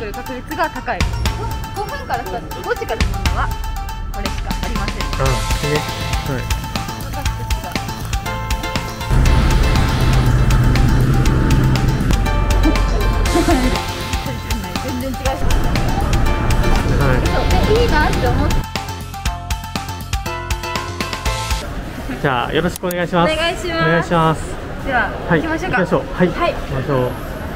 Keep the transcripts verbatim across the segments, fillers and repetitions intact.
る確率が高い。ごふんからスタート、ごじから乗るのはこれしかありません。 あ、ね、はい。 私たちが全然違う。はい。で、いいなって思って。 じゃあよろしくお願いします。 お願いします。 お願いします。 では、 はい、 行きましょうか。 行きましょう。はい。 はい。 行きましょう。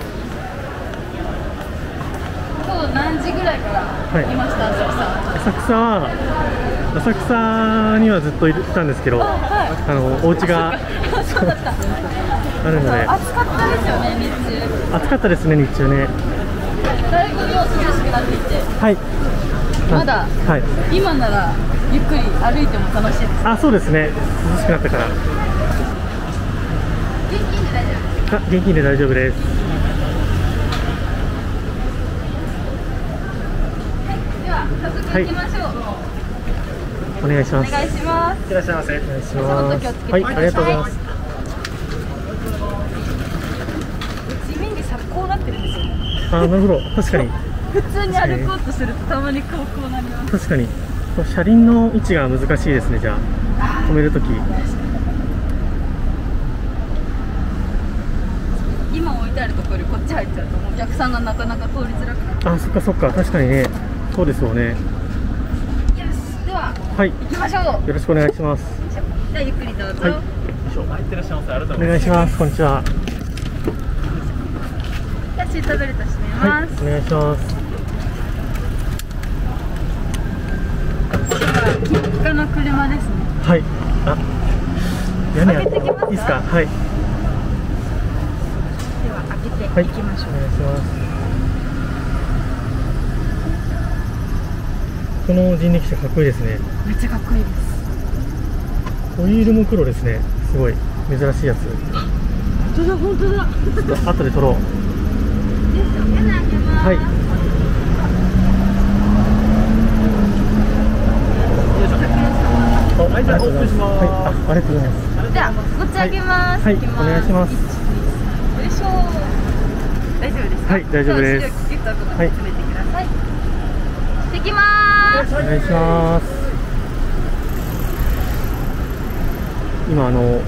今日何時ぐらいからいました、浅草？ 浅草は浅草にはずっといたんですけど、あ、はい、あのお家がそうだった。 あるので。 暑かったですよね、日中。 暑かったですね、日中ね。 だいぶ涼しくなっていて。はい。まだ、はい、今ならゆっくり歩いても楽しいです。 あ、そうですね。涼しくなったから。 現金で大丈夫ですか？ あ、現金で大丈夫です。 はい、では早速行きましょう。はい、 お願いします。 お願いします。 いってらっしゃいませ。お願いします。 はい、 ありがとうございます。 地面にこうなってるんですよね。 あ、なるほど。確かに。 普通に歩こうとするとたまにこうこうなります。 確かに。車輪の位置が難しいですね。じゃあ止めるとき。 今置いてあるところよりこっち入っちゃうとお客さんがなかなか通りづらくなる。 あ、そっかそっか。確かにね。そうですよね。 よし、では、 はい、 行きましょう。よろしくお願いします。 じゃあゆっくりどうぞ。 はい。入ってらっしゃいませ。ありがとうございます。お願いします。こんにちは。 じゃあシートベルト締めます。 はい、お願いします。 一家の車ですね。 はい。あ、屋根開けてきますか？ いいですか？はい。 では開けていきましょう。 はい、お願いします。この人力車かっこいいですね。 めっちゃかっこいいです。 ホイールも黒ですね。すごい珍しいやつ。 本当だ本当だ。 ちょっと後で撮ろう。 屋根開けます。 はい。あ、じゃあオープンします。はい、あ、ありがとうございます。 じゃあ持ち上げます。 はい、はい、お願いします。 よいしょ。大丈夫ですか？ はい、大丈夫です。 はい。詰めてください。できます。 お願いします。今あの、はい、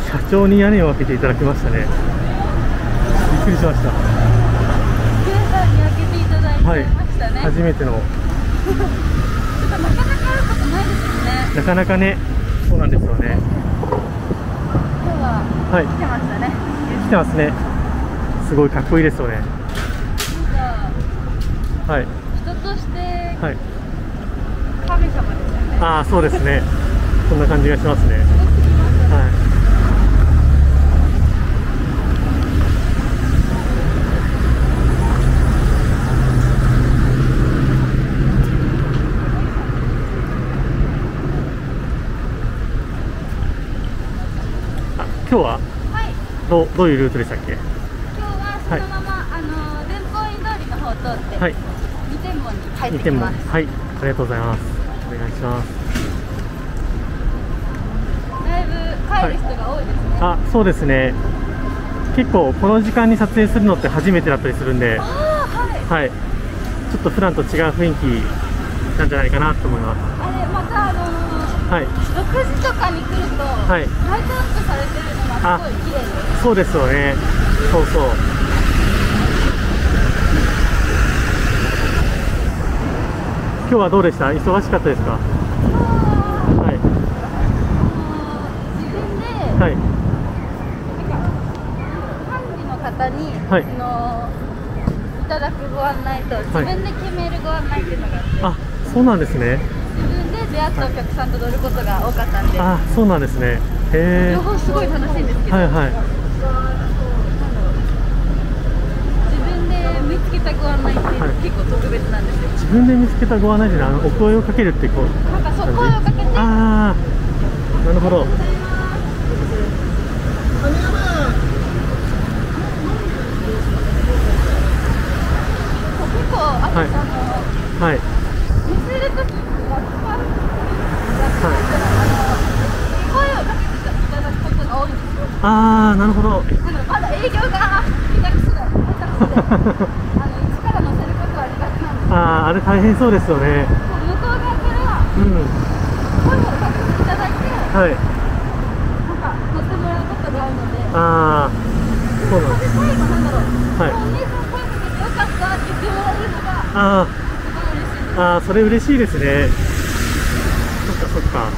社長に屋根を開けていただきましたね。びっくりしました。 ケイさんに開けていただいてましたね。 はい、初めての。 なかなかあることないですよね。 なかなかね、そうなんですよね。 今日は、はい、来てましたね。 来てますね。すごいかっこいいですよね。はい。 人として、 はい。 神様ですよね。 ああ、そうですね。そんな感じがしますね。はい。今日は、はい、どうどういうルートでしたっけ？ 今日はそのまま、はい、あの伝法院通りの方を通って、はい、二天門に入ってきます。 はい、ありがとうございます。お願いします。 だいぶ帰る人が多いですね。 はい、あ、そうですね。結構この時間に撮影するのって初めてだったりするんで、 あ、はい、 はい、ちょっと普段と違う雰囲気なんじゃないかなと思います。 あれまたあのー。 はい、 ろくじとかに来ると、はい、ライトアップされてるのがすごい綺麗です。 そうですよね。そうそう。今日はどうでした？忙しかったですか？はい。 自分で、 はい、 なんか管理の方に、 はい、 のいただくご案内と自分で決めるご案内っていうのがあって、 はい、あ、そうなんですね。 自分で出会ったお客さんと乗ることが多かったんで、 あ、そうなんですね。へえ。 両方すごい楽しいんですけど、 はいはい。 自分で見つけたご案内って、はい、結構特別なんですよ。 自分で見つけたご案内で、あのお声をかけるってこう。 なんかそう声をかけて。 ああ、なるほど。 結構あと、はい、あの、はい、見せるときが使う。はい、声をかけていただくことが多いんですよ。 ああ、なるほど。 まだ営業が下手くそだ。下手くそで、あの一から乗せることああ、あれ大変そうですよね。 向こう側からうん。 声をかけていただいて、 はい。 なんか乗ってもらうことがあるので、 ああ、そうなんです。 で最後なんだろう、 はいお姉さん声かけてよかったって言ってもらえるのがあすごい嬉しいです。 あ、ああ、それ嬉しいですね。そっかそっか。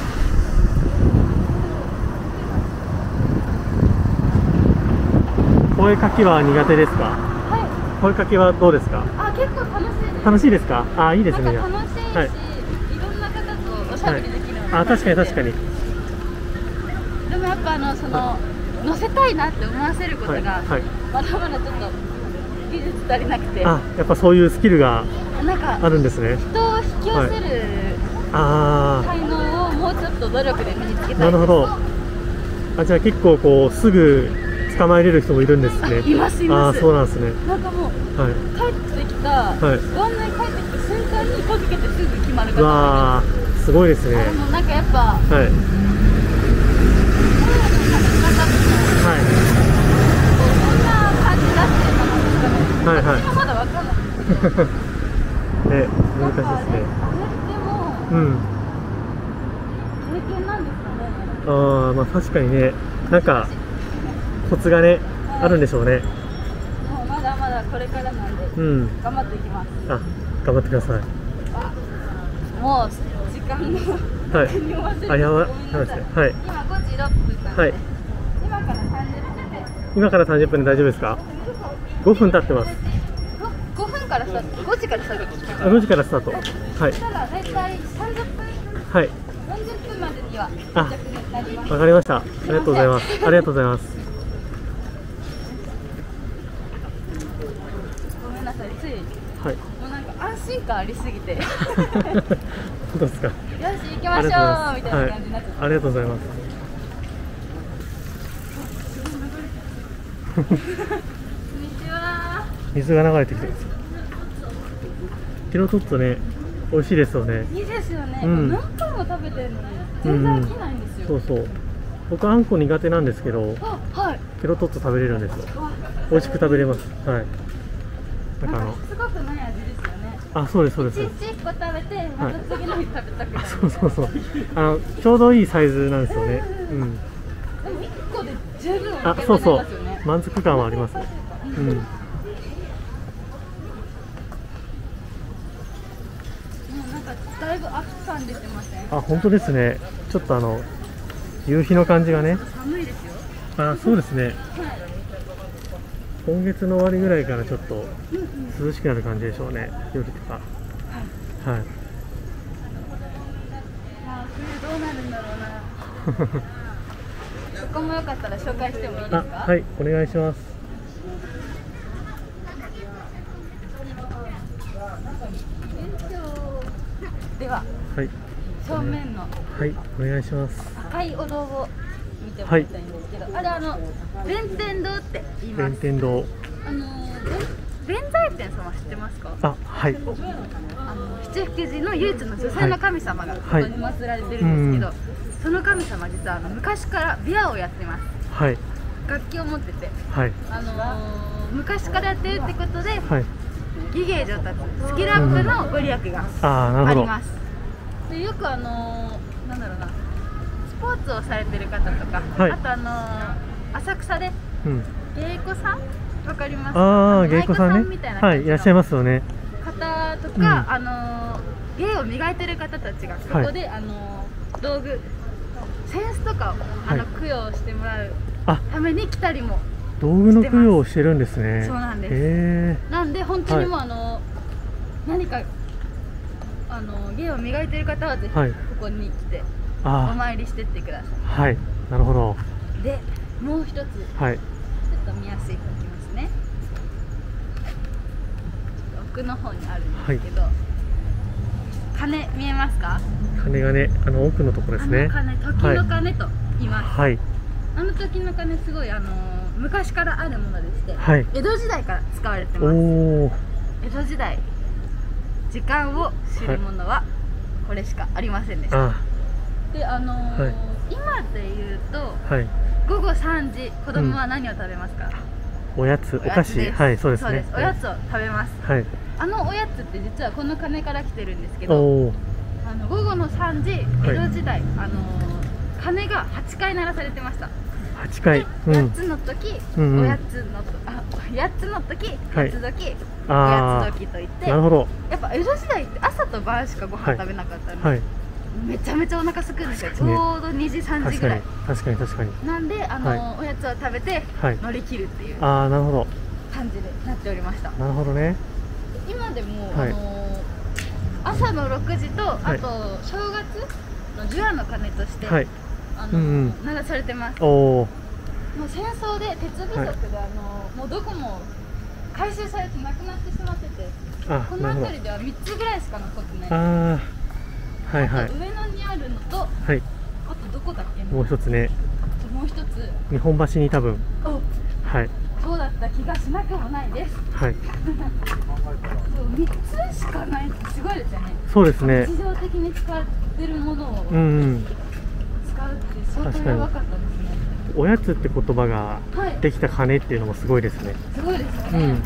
声かけは苦手ですか？ はい。 声かけはどうですか？ あ、結構楽しいです。 楽しいですか？ああ、いいですね。 なんか楽しいし、 はいい、ろんな方とおしゃべりできるので、 あ、確かに確かに。 でもやっぱあのその乗せたいなって思わせることが、 はいはい、 まだまだちょっと技術足りなくて、 あ、やっぱそういうスキルがなんかあるんですね。 人を引き寄せる、 はい、 才能をもうちょっと努力で身につけたいです。 なるほど。あ、じゃあ結構こうすぐ捕まえれる人もいるんですね。 いますいます。 あ、そうなんですね。 なんかもう、 はい、 帰ってきた、はい、ご案内帰ってきた瞬間に声かけてすぐ決まる方がいる。わー、すごいですね。 でもなんかやっぱ、はい。はい。どんな感じだっていうのなんですかね。はいはい。私もまだわかんない。 ね、難しいですね。 あれってもう、うん。経験なんですかね。 ああ、まあ確かにね、なんかコツがね、はい、あるんでしょうね。 もうまだまだこれからなんで、うん、頑張っていきます。 あ、頑張ってください。 あ、もう時間の、はい、 あ、やばい、やばいですね。はい。 今ごじろっぷんなんで、はい、今からさんじゅっぷんで。 今からさんじゅっぷんで大丈夫ですか？ごふん経ってます。 ごふんからスタート、ごじからスタート。 あ、ごじからスタート。はい。 そしたら大体さんじゅっぷん、 はい。よんじゅっぷんまでには到着になります。わかりました。ありがとうございます。ありがとうございます。 ごめんなさい、つい。 はい。 もうなんか安心感ありすぎて。 本当ですか。よし、行きましょうみたいな感じになっちゃった。はい、 ありがとうございます。 こんにちは。 水が流れてきてるんですよ。ケロトッツォね、美味しいですよね。 いいですよね。うん、何回も食べてるのに全然飽きないんですよ。 うん、そうそう。僕あんこ苦手なんですけど、 はい、 ケロトッツォ食べれるんですよ。美味しく食べれます。はい。 なんかあのすごくない味ですよね。 あ、そうですそうです。 一日一個食べて、また次の日食べたくなる。はい、 そうそうそう。あのちょうどいいサイズなんですよね。うん。 でも一個で十分あ、そうそう。満足感はあります。うん。 だいぶ暑さん出てません？ あ、本当ですね。ちょっとあの夕日の感じがね。 寒いですよ。 あ、そうですね。はい、今月の終わりぐらいからちょっと涼しくなる感じでしょうね。夜とか。はい。はい。 あ、冬どうなるんだろうな。そこもよかったら紹介してもいいですか？ はい、お願いします。 では、はい、正面の、 はい、お願いします。 赤いお堂を見てもらいたいんですけど、はい、あれあの弁天堂って言います。 弁天堂。 あの弁財天様知ってますか？ あ、はい。 あの七福神の唯一の女性の神様がここに祀られてるんですけど、はい、その神様実はあの昔から琵琶をやってます。はい。楽器を持ってて、はい。あのー、昔からやってるってことで。はい。技芸上達、スキルアップのご利益があります。でよくあのー、なんだろうな、スポーツをされてる方とか、はい、あとあのー、浅草で、うん、芸妓さんわかりますか？ああ、芸妓さんね、みたいな感じの、はい、いらっしゃいますよね。方とか、うん、あのー、芸を磨いてる方たちがここで、はい、あのー、道具、扇子とかをあの、はい、供養してもらうために来たりも。 道具の供養をしてるんですね。 そうなんです。えー、なんで本当にもう、はい、あの何かあの芸を磨いている方はぜひここに来てお参りしてってください。 はい、なるほど。 でもう一つ、はい、ちょっと見やすいときますね。奥の方にあるんですけど、はい、鐘見えますか？ 鐘がね、あの奥のところですね。 あの鐘、時の鐘と言います。 はい。あの時の鐘すごいあの昔からあるものでして、はい、江戸時代から使われてます。江戸時代、時間を知るものはこれしかありませんでした。はい、で、あのーはい、今で言うと、はい、ごごさんじ、子供は何を食べますか？ おやつ、お菓子、はい、そうですね。 おやつを食べます。 はい。 あのおやつって実はこの鐘から来てるんですけど、あの午後のさんじ、江戸時代、あの鐘がはちかい鳴らされてました。 はちかい。 やっつの時、おやつのと、あ、やっつの時、やつ時、おやつ時といって、なるほど。やっぱ江戸時代って朝と晩しかご飯食べなかったんで、めちゃめちゃお腹すくんですよ。ちょうどにじさんじぐらい。確かに確かに。なんであのおやつを食べて乗り切るっていうああ、なるほど感じでなっておりました。なるほどね。今でもあの朝のろくじとあと正月の除夜の鐘としてあの鳴らされてます。もう戦争で鉄不足であのもうどこも回収されてなくなってしまってて、この辺りではみっつぐらいしか残ってない。ああ、はいはい。上野にあるのと、はい。あとどこだっけ？もう一つね。もう一つ。日本橋に多分。はい。そうだった気がしなくもないです。はい。みっつしかないってすごいですよね。そうですね。日常的に使ってるものをうん、使うって相当やばかったですね。おやつって言葉ができた鐘っていうのもすごいですね。すごいですよね。うん。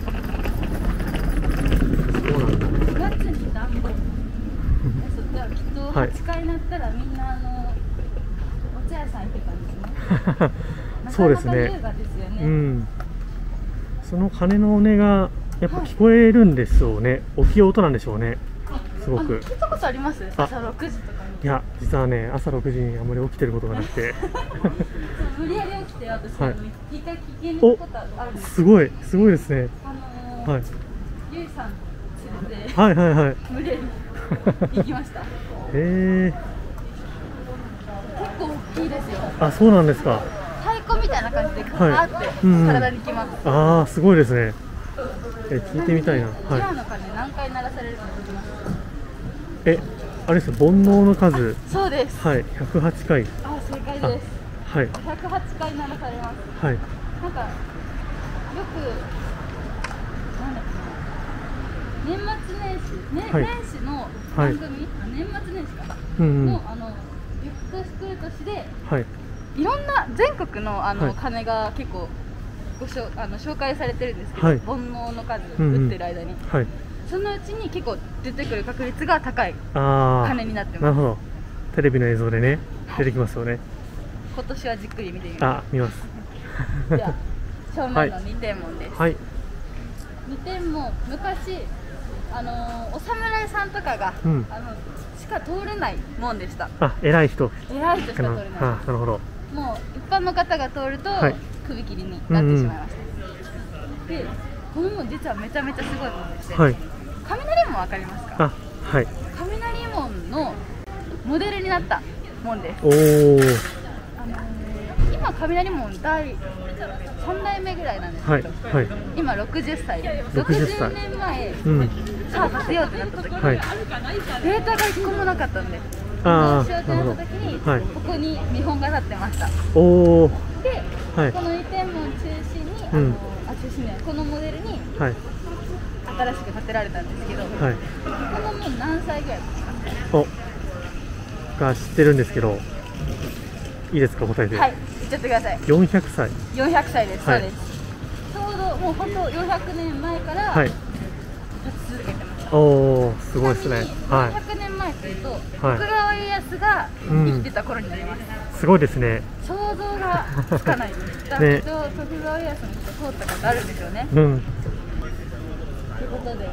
そうなんだ。おやつに団子。じゃあきっとはちかい鳴ったらみんなあのお茶屋さん行ってたんですね。そうですね。優雅ですよね。うん。その鐘の音がやっぱ聞こえるんですよね。大きい音なんでしょうね。すごく。聞いたことあります？朝ろくじとかに。いや、実はね、朝ろくじにあんまり起きてることがなくて。無理やり起きて私は一回聞きに行くことあるんです。すごい、すごいですね。あのはい。ゆいさん連れて。はいはいはい。無理やり行きました。へえ。結構大きいですよ。あ、そうなんですか。太鼓みたいな感じでガーって体にきます。ああ、すごいですね。え、聞いてみたいな。はい。除夜の鐘何回鳴らされるか聞きます。え、あれです。煩悩の数。そうです。はい、ひゃくはちかい。あ、正解です。はい。ひゃくはちかい鳴らされます。はい。なんかよくなんだっけな、年末年始、ね、はい、年始の番組、はい、年末年始かな、うんうん、のあの翌年来る年で、はい、いろんな全国のあの、はい、鐘が結構ごしょあの紹介されてるんですけど、はい、煩悩の数、うんうん、打ってる間に、はい、そのうちに結構出てくる確率が高い鐘になってます。なるほど。テレビの映像でね、出てきますよね。今年はじっくり見てみます。あ、見ます。では正面のにてん門です。はい。にてん門、昔あのお侍さんとかが、うん、あのしか通れない門でした。あ、偉い人。偉い人しか通れない。あ、なるほど。もう一般の方が通ると、はい、首切りになってしまいました。うんうん、で、この門実はめちゃめちゃすごい門でして、はい、雷門わかりますか？あ、はい。雷門のモデルになった門です。おお。あのー、今雷門第さんだいめぐらいなんですけど、はいはい、今ろくじゅっさいで、ろくじゅうねんまえ、うん、さあさせようってなった時に、はい、データがいっこもなかったんで、どうしようってなった時に、はい、ここに見本が立ってました。おー。で、はい、このにてん門中心に、あのーうん、あ、中心ね、このモデルに、はい、新しく建てられたんですけど、はい、この門何歳ぐらいですか？おが知ってるんですけど、いいですか、答えて。はい、言っちゃってください。よんひゃくさい。よんひゃくさいです。はい、そうです。ちょうどもう本当よんひゃくねんまえから立ち続けてました。おお、すごいですね。はい。よんひゃくねんまえというと、徳川家康が生きてた頃になります。うん、すごいですね。想像がつかないです。だけど、徳川家康の人通ったことあるんですよね。うん。ということで、はい、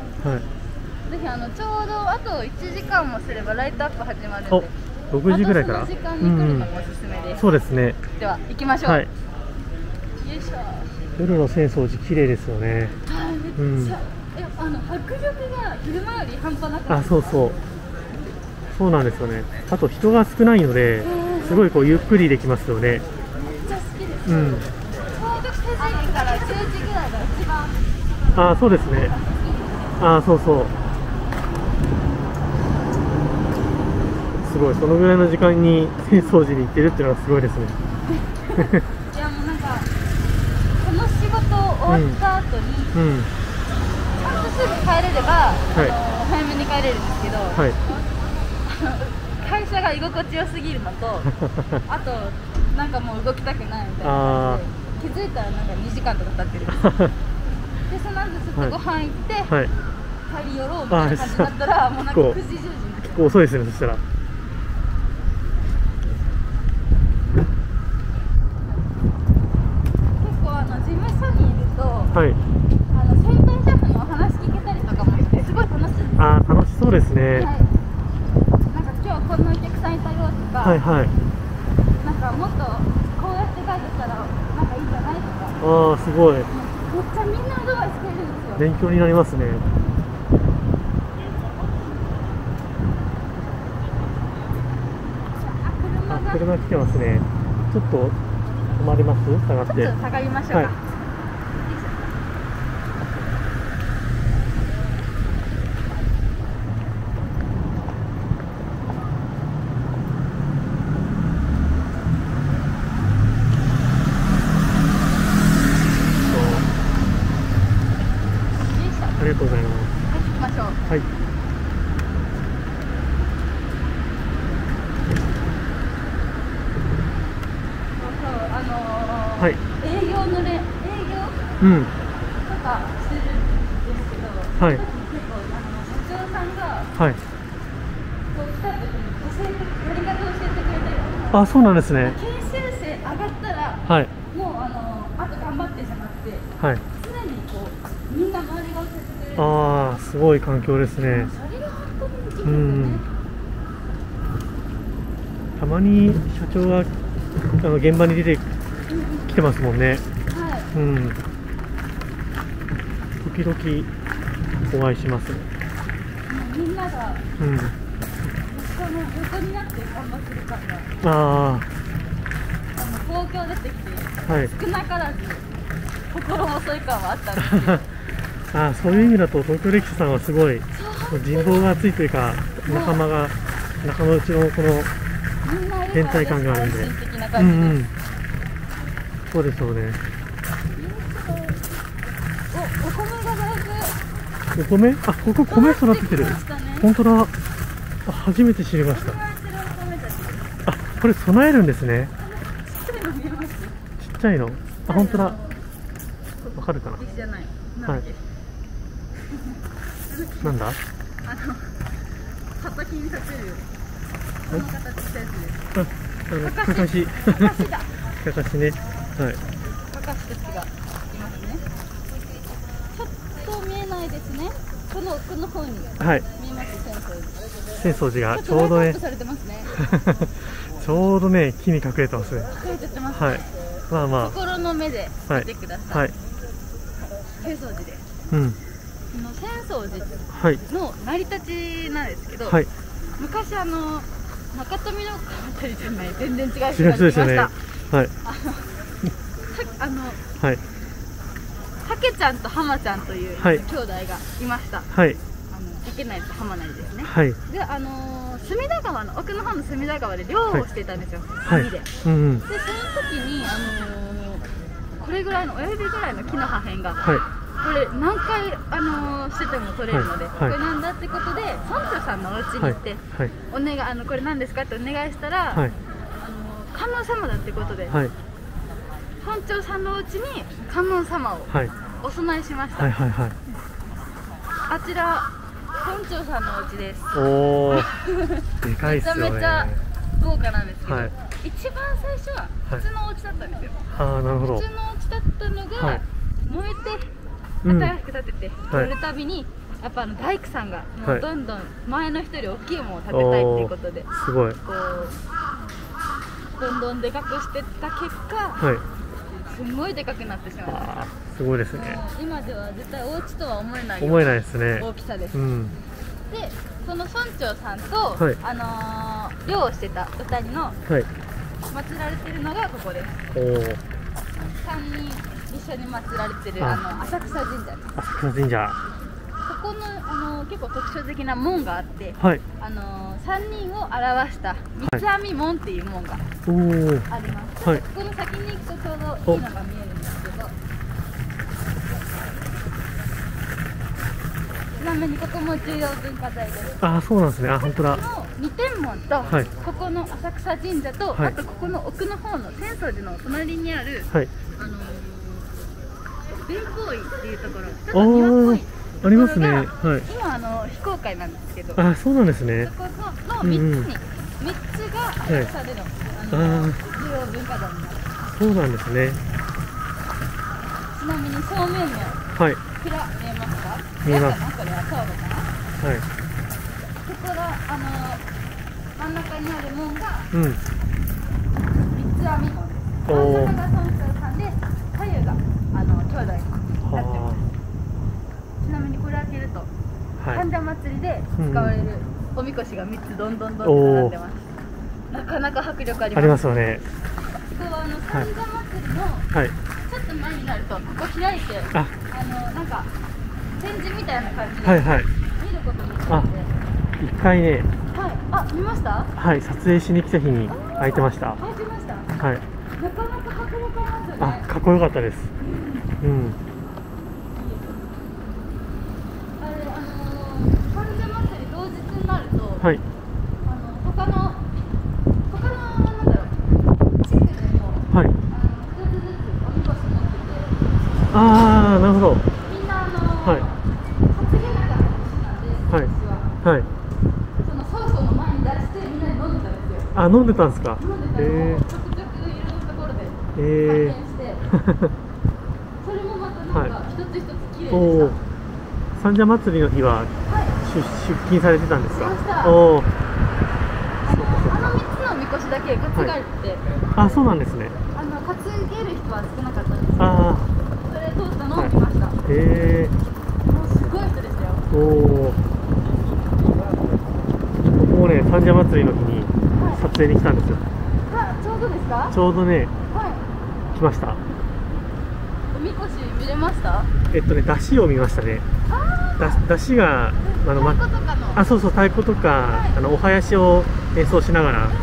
ぜひあのちょうどあといちじかんもすればライトアップ始まるんで、ろくじぐらいから、その時間に来るのもおすすめです。うん、そうですね。では行きましょう。はい、よいしょ。夜の浅草寺綺麗ですよね。はい、めっちゃ、うん、え、あの迫力が昼間より半端なく。あ、そうそう。そうなんですよね。あと人が少ないので、すごいこうゆっくりできますよね。めっちゃ好きです。うん。ちょうどしちじからじゅうじぐらいが一番。あ、そうですね。あ、そうそう。すごい、そのぐらいの時間に浅草寺に行ってるっていうのはすごいですね。いやもうなんかこの仕事終わった後に、うんうん、ちゃんとすぐ帰れれば、はい、あの早めに帰れるんですけど、はい、会社が居心地よすぎるのとあとなんかもう動きたくないみたいな感じで気づいたらなんかにじかんとか経ってるんですよでその後ずっとご飯行って、はい、帰り寄ろうみたいな感じになったらもうなんかくじじゅうじになっちゃう。 結構遅いですね、そしたら。はい、 あの先輩シェフのお話聞けたりとかもしてすごい楽しいです。 あー、楽しそうですね。はい、 なんか今日こんなお客さんいたよとか、はいはい、なんかもっとこうやってガイドしたらなんかいいんじゃないとか。 ああ、すごい。めっちゃみんなアドバイスくれるんですよ。 勉強になりますね。あ、車来てますね。ちょっと止まります？下がって。 ちょっと下がりましょうか。はい、 ありがとうございます。 はい、行きましょう。はい。そう、あのー、はい。営業のね、営業。うん。とかしてるんですけど。はい。結構、あの、社長さんが。はい。こう来た時に、教えて、やり方を教えてくれたりとか。 あ、そうなんですね。 研修生上がったら。はい。もう、あの、あと頑張ってじゃなくて。はい。常にこう、みんな周りが教えて。 ああ、すごい環境ですね。うん。たまに社長があの現場に出てきてますもんね。はい。うん。時々お会いしますね。 みんなが。うん。横の横になって頑張ってる感が。ああ。あの東京出てきて。はい。少なからず心細い感はあったんですけど。 ああ、そういう意味だと東京歴史さんはすごい人望が厚いというか、仲間が仲間内のこの連帯感があるんで、うんうん、そうでしょうね。 お、お米がだいぶ。お米？あ、ここ米育ててる。本当だ。あ、初めて知りました。あ、これ備えるんですね。ちっちゃいの。あ、本当だ。わかるかな。はい。なんだ？あの、 畑に立てる。この形したやつです。 あ、あの、かかし。かかしだ。かかしね。はい。 かかしたちがいますね。ちょっと見えないですね。この奥の方に。はい。見えます、浅草寺。 浅草寺がちょうどね。ちょうどね、木に隠れてますね。 隠れちゃってます。 はい。まあまあ。 心の目で見てください。はい。浅草寺です。うん。この浅草寺の成り立ちなんですけど、はい、昔あの中富の川辺りじゃない、全然違う人が来ました。はい。あの、はい。たけちゃんと浜ちゃんという兄弟がいました。はい。あの池内と浜内ですね。はい。で、あの隅田川の奥の方の隅田川で漁をしていたんですよ。海で。うんうん。で、その時にあのこれぐらいの親指ぐらいの木の破片が。はい。これ何回、あのー、してても取れるので、はいはい、これなんだってことで村長さんのお家に行って、はいはい、お願いあのこれ何ですかってお願いしたら、はい、あのー、観音様だってことで、はい、村長さんのお家に観音様をお供えしました。はいはいはい、あちら村長さんのお家です。おーでかいっすよね。 めちゃめちゃ豪華なんですけど、はい、一番最初は普通のお家だったんですよ。 はい、あなるほど。 普通のお家だったのが、はい、燃えて新しく建ててやるたびに、やっぱあの大工さんがもうどんどん前の人より大きいものを建てたいっていうことで、すごいこうどんどんでかくしていった結果、はい、すごいでかくなってしまいました。 すごいですね。 今では絶対お家とは思えない思えないですね。 大きさです。うん、でその村長さんと、はい、あのー、漁をしてたふたりの、はい、祀られてるのがここです。おさんにん一緒に祀られてるあの浅草神社です。 浅草神社。 ここのあの結構特徴的な門があって、はい、あのさんにんを表した三つ編み門っていう門があります。はい、ここの先に行くとちょうどいいのが見えるんですけど、ちなみにここも重要文化財です。 ああ、そうなんですね。あ、本当だ。 この二天門と、はい、ここの浅草神社と、はい、あとここの奥の方の浅草寺の隣にある、はい、 あの弁方医っていうところ、 あーありますね。はい。 今あの非公開なんですけど。 あ、そうなんですね。 そこの三つに、三つが浅草での、あの重要文化財になる。 そうなんですね。 ちなみに正面のはい。 蔵見えますか？ 見えます。 これはそうかな。 はい。 ここがあの真ん中にある門がうん。 三つ編み門です。真ん中が孫ささんで、左右があの兄弟になってます。ちなみにこれ開けると、神田祭りで使われるおみこしがみっつどんどんどんと並んでます。なかなか迫力あります。 ありますよね。 ここはあの神田祭りのちょっと前になるとここ開いて、あのなんか展示みたいな感じで見ることができるので、 一回ね、 はい、あ、見ました？はい、 撮影しに来た日に開いてました。 開いてました。 はい。 なかなか迫力ありますよね。 あ、かっこよかったです。うん。はい。 あの他の他のなんだろう地区でも、はい、あの一つずつおみこし持ってて、 ああ、なるほど。 みんなあの、はい、担げなかった年なんで、 はいはい。 その倉庫の前に出してみんなで飲んでたんですよ。 あ、飲んでたんですか。 飲んでたのをちょくちょくいろんなところでえー、 拝見して、それもまたなんか一つ一つ綺麗でした。 三社祭りの日は、はい、出, 出勤されてたんですか？おお。 あのみっつのみこしだけ担がれてて、 はい、あ、そうなんですね。 あの担げる人は少なかったんですけど、 あそれ通ったのを見ました。 へえ。 もうすごい人ですよ。 おお。僕もね、三社祭りの日に撮影に来たんですよ。 はい、ちょうどですか？ ちょうどね、 はい、 来ました。 おみこし見れました？ えっとね、出汁を見ましたね。だ出汁があの、ま、あ、そうそう、太鼓とか、はい、あのお囃子を演奏しながら、うん、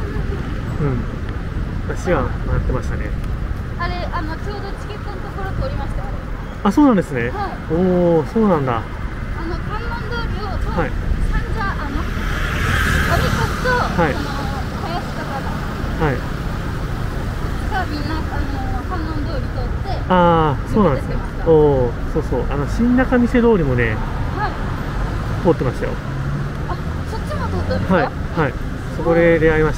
出汁が回ってましたね。 あれ、あのちょうどチケットのところ通りましたよ。 あ、そうなんですね。はい、おお、そうなんだ。 あの観音通りを、 はい、 三社あのおみこしと、はい、その囃子とかはいがみんなあの観音通り通って、 ああ、そうなんですね。おお、そうそう、あの新仲見世通りもね、はい、通ってましたよ。 あ、そっちも通ったんですか？ はいはい、そこで出会いました。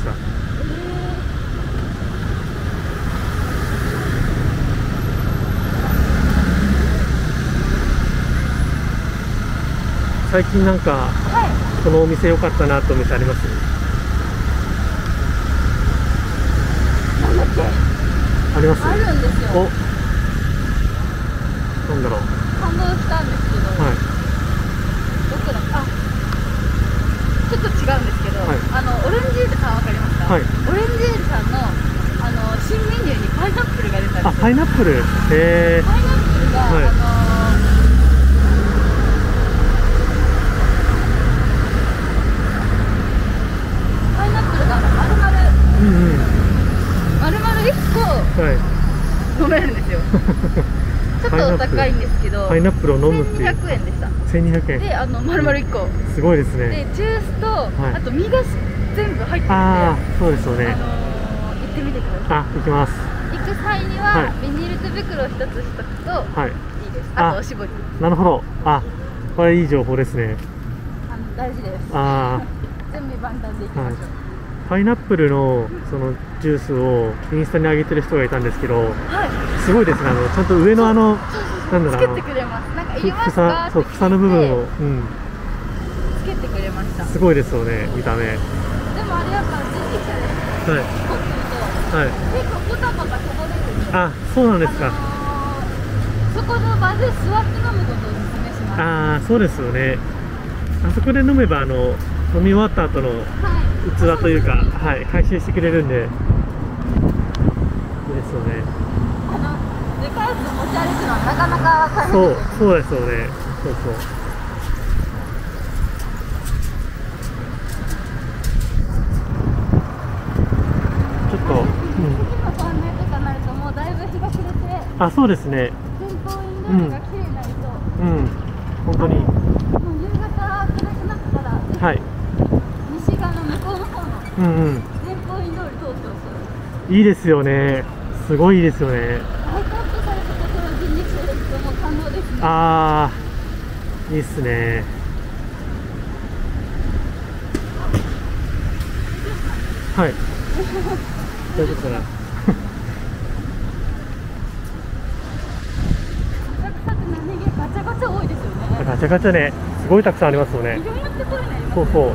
最近なんか、はい、このお店良かったなってお店あります？ なんだっけ？ あります？ あるんですよ。 お、なんだろう。 感動したんですけど、はい、どこだあ、ちょっと違うんですけど、はい、あのオレンジエールさんわかりますか？はい、オレンジエールさんのあの新メニューにパイナップルが出たんですよ。 あ、パイナップル。へえ。 パイナップルが、はい、あのパイナップルが丸々、うんうん、丸々いっこ、はい、飲めるんですよ。ちょっとお高いんですけど、 パイナップルを飲むっていうせんにひゃくえんでした。 せんにひゃくえんで、あの丸々いっこ、 すごいですね。 で、ジュースと、はい、あと身が全部入ってて、 ああ、そうですよね。 あのー、行ってみてください。 あ、行きます。 行く際には、はい、ビニール手袋を一つしとくと、はい、いいです。あとおしぼり。 なるほど。あ、これいい情報ですね。 あの大事です。 ああ。 準備万端でいきましょう。はい、 パイナップルのそのジュースをインスタに上げてる人がいたんですけど、はい、すごいですね。あのちゃんと上のあのなんだろう、 つけてくれます。なんか入れますか？ そう、房の部分を、うん、 つけてくれました。 すごいですよね、見た目。 でもあれやっぱ人力車で、はい、持ってると、はい、結構ポタポタこぼれるんで。 あ、そうなんですか。 あのー、そこの場で座って飲むことをお勧めします。ああ、そうですよね。あそこで飲めばあの飲み終わった後の器というか、はい、回収してくれるんでいいですよね。 あのでかいやつ持ち歩くのはなかなか大変です。 そう、そうですよね。そうそう。ちょっと、うん。 次のトンネルとかになるともうだいぶ日が暮れて、 あ、そうですね。 前方インドールが綺麗になりそう。 うん、うん、本当に。 もう夕方暗くなったら、はい。西側の向こうの方のうんうん。 前方インドール通ってほしい。 いいですよね。すごいいいですよね。 大根とあー、いいっすね。はい。大丈夫かな。 ガチャガチャ多いですよね。 ガチャガチャね、すごいたくさんありますよね。そうそう。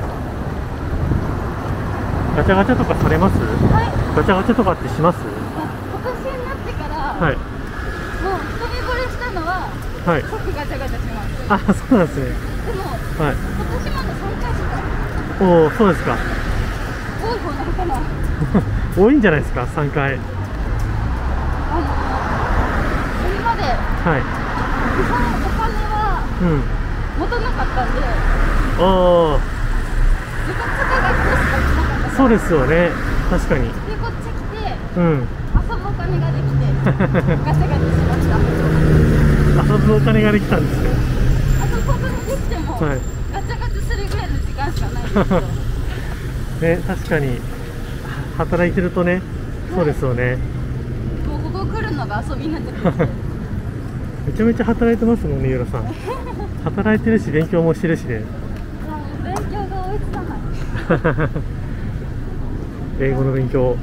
ガチャガチャとかされます？はい。ガチャガチャとかってします？ 今年になってから、 はい。 もう一目惚れしたのは、 はい。 即ガチャガチャします。 あ、そうなんですね。 でも、 はい。 今年まださんかいしか。 おお、そうですか。 多い方なのかな。 多いんじゃないですか、さんかい。 あの、それまで、 はい。 お金は持たなかったんで、 うん、ああ、 部活とか学校しか行ってなかった。 そうですよね、確かに。 で、こっち来て、 うん、 遊ぶお金ができて、ガチャガチャしました。 遊ぶお金ができたんですよ。 遊ぶお金できても、はい、ガチャガチャするぐらいの時間しかないんですよ。 ね、確かに働いてるとね、そうですよね。 もうここ来るのが遊びになってくる。 めちゃめちゃ働いてますもんね、ゆらさん。働いてるし、勉強もしてるしね。 勉強が追いつかない。 英語の勉強。はい。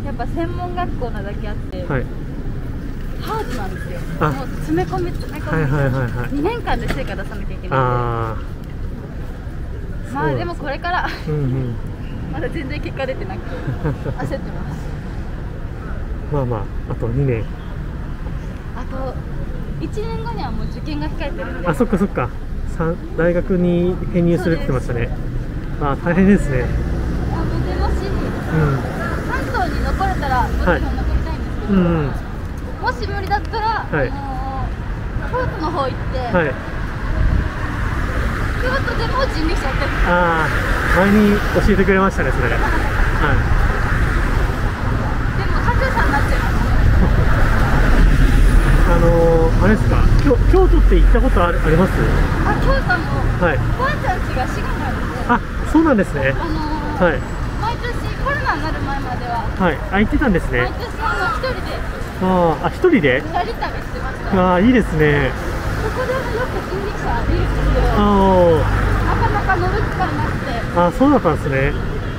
やっぱ専門学校なだけあって。はい。ハードなんですよ。もう詰め込み詰め込み。はいはいはいはい。にねんかんで成果出さなきゃいけないんで。ああ。まあでもこれから。うんうん。まだ全然結果出てなくて焦ってます。 まあまああとにねん。 あといちねんごにはもう受験が控えてるんで。 あ、そっかそっか。大学に編入するって言ってましたね。ああ、大変ですね。 あのでもし、うん、関東に残れたらもちろん残りたいんですけど、はい、うん、もし無理だったら、はい、あの京都の方行って、はい、京都でも人力車やってる。 ああ、前に教えてくれましたね、それ。はい。 でもカズさんになっちゃいますね。 あのー、あれですか、京, 京都って行ったことあります？ あ、京都の、はい、おばあちゃん家が滋賀にあるんで。 あ、そうなんですね。 あのー、はい、毎年コロナになる前までは、はい、あ、 行ってたんですね。 毎年あの一人で、 ああ、一人で？ 二人旅してました。 ああ、いいですね。 ここでもよく人力車見るんですけど、 あなかなか乗る機会なくて。 ああ、そうだったんですね。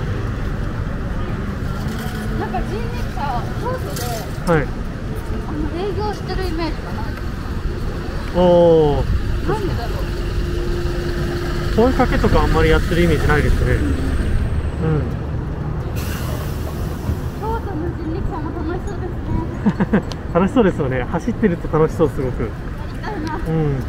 なんか人力車京都で、はい、あの営業してるイメージかな。おお。なんでだろう。 声かけとかあんまりやってるイメージないですね。うん。 京都の人力車も楽しそうですね。 楽しそうですよね。走ってると楽しそう、すごく。やりたいな。うん。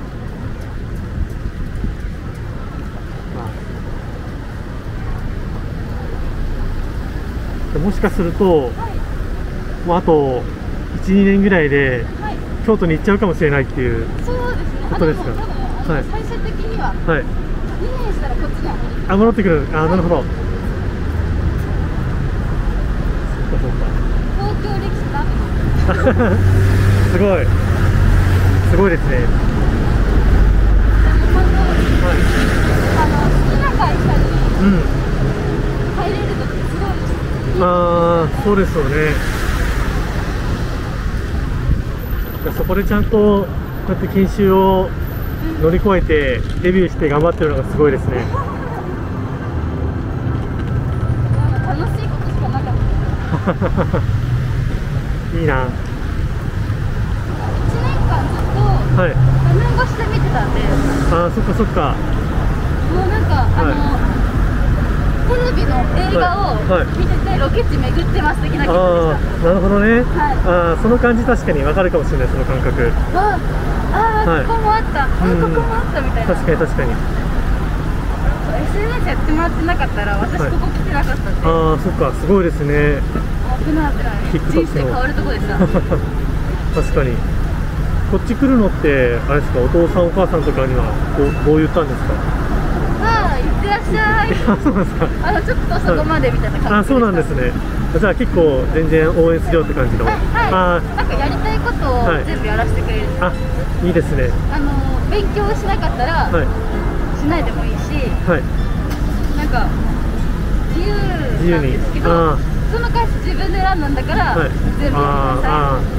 もしかすると、はい、もうあといち、にねんぐらいで、はい、京都に行っちゃうかもしれないっていうことですか。 はい、最終的には、はい、にねんしたらこっちには戻ってくる。あ、なるほど。 東京歴史ダメ。 すごいすごいですね。 はい、あの好きな会社に入れるのってすごいです。 ああ、そうですよね。そこでちゃんとこうやって研修を乗り越えてデビューして頑張ってるのがすごいですね。 楽しいことしかなかった。 いいな。 いちねんかんずっと画面越しで見てたんで。 ああ、そっかそっか。 もうなんか、はい、あのテレビの映画を見ててロケ地巡ってます的な気分でした。 なるほどね。はい、ああ、その感じ確かに分かるかもしれない、その感覚。 ああ、はい、ここもあった、あここもあったみたいな。 確かに確かに。 エスエヌエス やってもらってなかったら私ここ来てなかったんで。 ああ、そっか、すごいですね。 危ない危ない。人生変わるとこでした。 確かに。こっち来るのってあれですか、お父さんお母さんとかにはこうどう言ったんですか？ ああ、行ってらっしゃい。 あ、そうなんですか。 あのちょっとそこまでみたいな感じでした。 あ、そうなんですね。じゃあ結構全然応援するよって感じの。はい。 はい、なんかやりたいことを全部やらせてくれる。 はい、あ、いいですね。 あの勉強しなかったら、はい、しないでもいいし、はい、なんか自由なんですけど、その会社自分で選んだんだから、はい、全部やってください。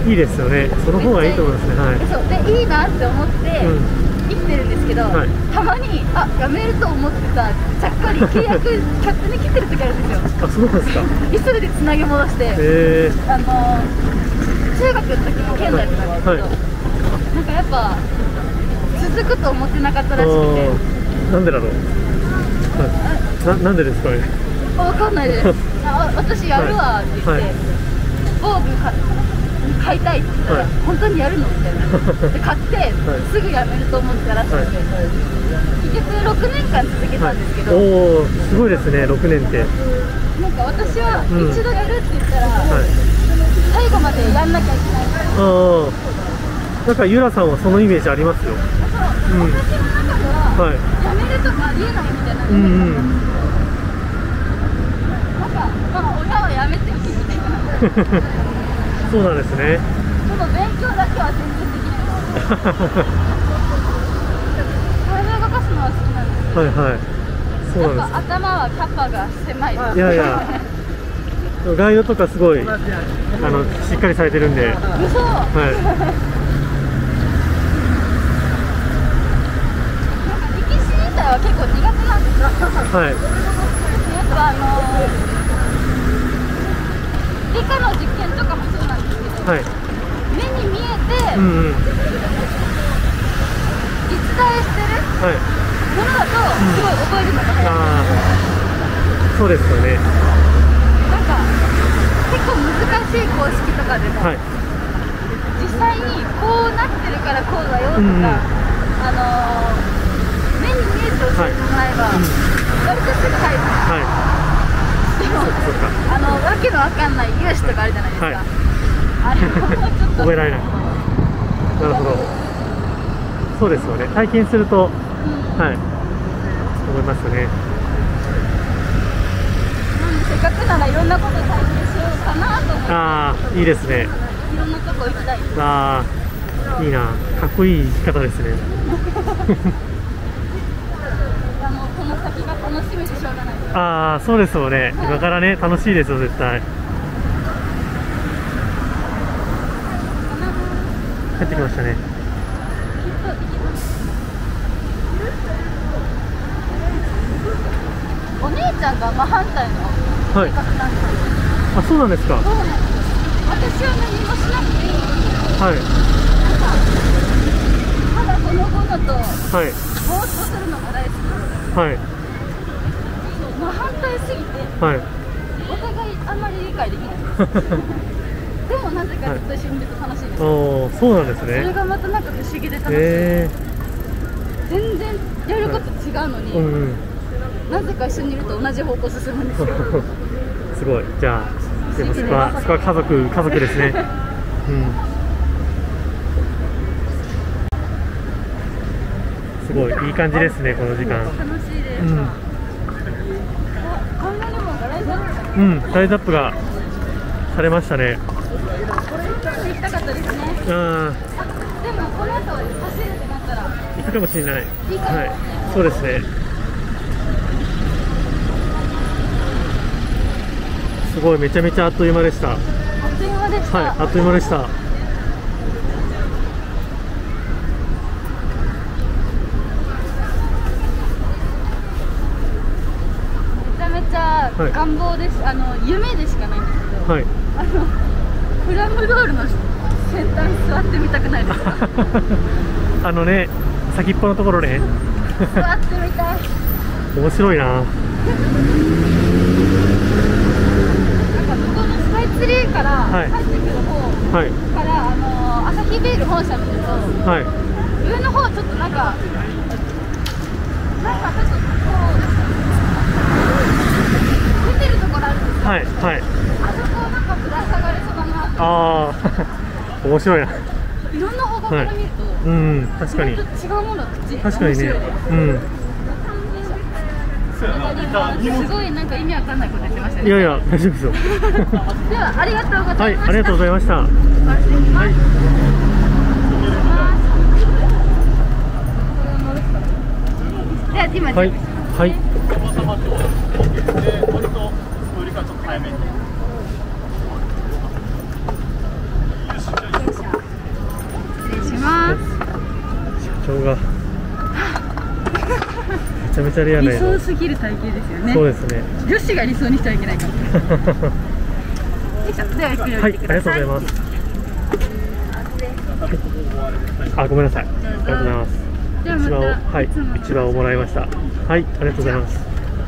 いいですよね。その方がいいと思いますね。はい。 そうでいいなって思って。うん生きてるんですけど、はい、たまにあやめると思ってたちゃっかり契約勝手に切ってる時あるんですよ。 あ、そうなんですか。 急いでつなぎ戻して、 へー、 あの中学の時も県内だったんですけど、はいはい、なんかやっぱ続くと思ってなかったらしくて。 なんでだろう。はい、な, なんでですかね。 わかんないです。あ私やるわって言って、はいはい、防具買買いたいって言ったら、はい、本当にやるのみたいなで買って、はい、すぐやめると思ってたらしくて、はい、結局ろくねんかん続けたんですけど、はい、 おおすごいですね。ろくねんってなんか私は一度やるって言ったら、うん、最後までやんなきゃいけない。ああ、なんかゆらさんはそのイメージありますよ。そう、 うん、私の中では、はい、やめるとかありえないみたいな、うんうん、なんか、まあ、親はやめていいみたいなそうなんですね。 その勉強だけは全然できない体を動かすのは好きなんですけど、はいはい、そうなんです。やっぱ頭はキャパが狭いです。 いやいやガイドとかすごいあのしっかりされてるんで。嘘、はい、なんか力士自体は結構苦手なんですよ。はい、やっぱあのー理科の実験とかもそうなんですけど、はい、目に見えて、うんうん、実在してるものだとすごい覚えるのが早い、うん、そうですよね。なんか結構難しい公式とかでも、はい、実際にこうなってるからこうだよとか、うんうん、あのー、目に見えて教えてもらえば、はい、割とすぐ入る、はい、あのわけのわかんない粒子とかあるじゃないですか、はい、あれもちょっと覚えられない。なるほど、そうですよね。体験すると、うん、はい、思いますね。なんでせっかくならいろんなこと体験しようかなと思って。ああ、いいですね。いろんなとこ行きたいです。ああ、いいな、かっこいい生き方ですね。先が楽しみでしょうがない。ああ、そうですよね。今からね、楽しいですよ、絶対。帰ってきましたね。お姉ちゃんが真反対の計画なんですよ。はい、あ、そうなんですか。そうなんです。私は何もしなくていい。はい。ただその後だと、はい、ぼーっとするのが大好きです。はい。真反対すぎて、はい、お互いあんまり理解できないでもなぜかずっと一緒にいると楽しいです。はい、おー、そうなんですね。それがまたなんか不思議で楽しい、えー、全然やること違うのに、はい、うんうん、なぜか一緒にいると同じ方向進むんですよすごい。じゃあでもそこは、そこは家族、家族ですね、うん、すごいいい感じですね、この時間。楽しいです。うん、うん、ライズアップがされましたね。行きたかったですね。あ、でもこの後走るってなったら行くかもしれない。いいかも。はい、そうですね。すごい、めちゃめちゃあっという間でした。あっという間でした。はい、あっという間でした。めちゃめちゃ願望です。はい、あの夢でしかないんですけど、はい、あのフラムドールの先端に座ってみたくないですか？あのね、先っぽのところね。座ってみたい。面白いな。なんかここのスカイツリーから帰ってくる方から、はい、あのアサヒビール本社見ると、はい、上の方ちょっとなんかなんかちょっとこう出てるところあるんですよ。はいはい。あそこなんかぶら下がれそうだなって。ああ、面白いな。いろんな方向から見ると、はい、うん、確かに違うものは口。確かにね。うん。すごいなんか意味わかんないこと言ってましたね。いやいや、大丈夫ですよ。ではありがとうございました。はい、ありがとうございました。はい。では今はいはい。 ます。 社長がめちゃめちゃレアな理想すぎる体型ですよね。 そうですね。 女子が理想にしてはいけないから。よいしょ、ではゆっくり降りてください。 はい、ありがとうございます。あ、ごめんなさい。ありがとうございます。 ではまた、 はい、市場をもらいました。はい、ありがとうございます。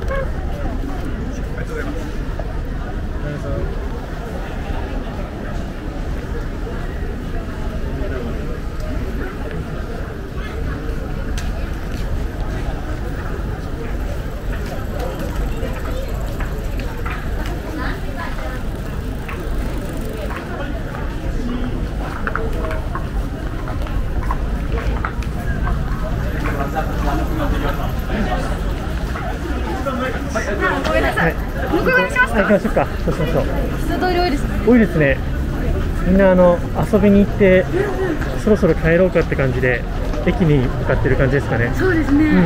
ごめんなさい。向こう側にしますか。 行きましょうか。そうしましょう。 人通り多いですね。 多いですね。みんなあの遊びに行ってそろそろ帰ろうかって感じで駅に向かってる感じですかね。 そうですね。 うん、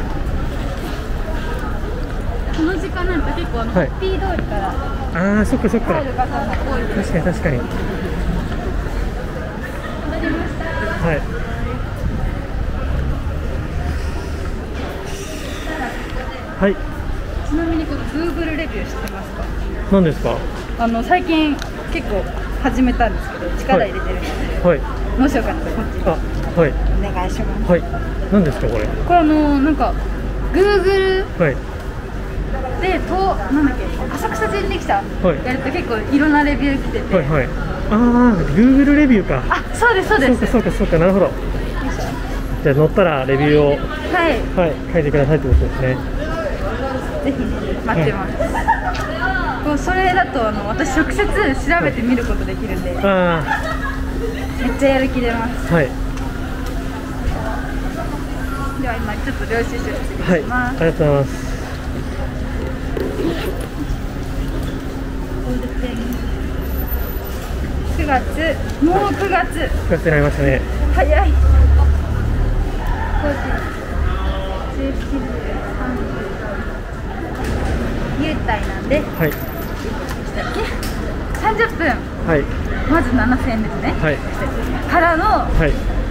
この時間なんか結構あの、はい、ハッピー通りからああ、そっかそっか。 帰る方も多いです。 確かに確かに。 戻りました。 はい。はい。 ちなみにこの Google レビュー知ってますか？ 何ですか？ あの最近結構始めたんですけど力入れてるので、 はい、 もしよかったらこっちに、 あ、はい、 お願いします。 はい。何ですかこれ？ これあのなんか Google はいでとなんだっけ浅草人力車やると結構いろんなレビュー来てて、 はいはい。ああ、Google レビューか。 あ、そうですそうです。 そうかそうかそうか、なるほど。じゃあ乗ったらレビューをはいはい書いてくださいってことですね。 ぜひ待ってます。こうそれだとあの私直接調べてみることできるんで、 ああ、 めっちゃやる気出ます。 はい。 では今ちょっと領収書失礼はい、 します。 ありがとうございます。 くがつ、もうくがつ。 くがつになりましたね。 早い。優待なんで、 はい。 さんじゅっぷん、 はい。 まずななせんえんですね。 はい。 からの、 はい。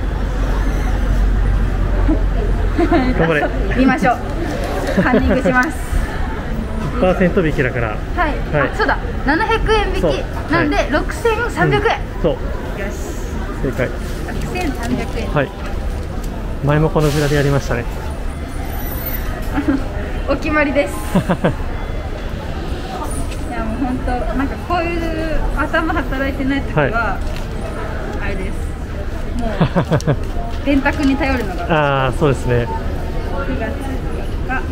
頑張れ。 言いましょう。カンニングします。 いちパーセント 引きだから。 はい。 はい、 あ、そうだ。ななひゃくえん引きなんで、はい、ろくせんさんびゃくえん。うん、 そう。 よし。 正解。 ろくせんさんびゃくえん。 はい。前もこのグラでやりましたね。 お決まりです。いやもう本当なんかこういう頭働いてない時は、はい、あれです。もう電卓に頼るのが。 ああ、そうですね。 くがつよっか。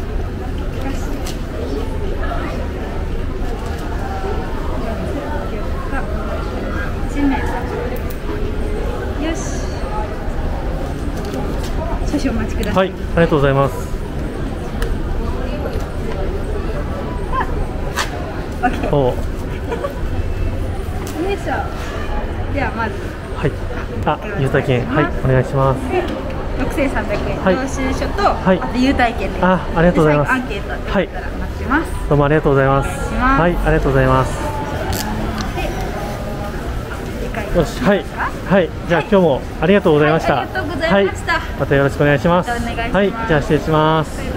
いちめい。よし。少々お待ちください。 はい、ありがとうございます。おお。よいしょ。ではまず。 はい。あ、優待券、はい、お願いします。 ろくせんさんびゃくえん、領収書と、 はい、 あと優待券です。 あ、ありがとうございます。 アンケートって言ったら待ってます。 どうもありがとうございます。はい、ありがとうございます。よし、はい、はい、じゃあ今日もありがとうございました。 ありがとうございました。 またよろしくお願いします。 はい、 じゃあ失礼します。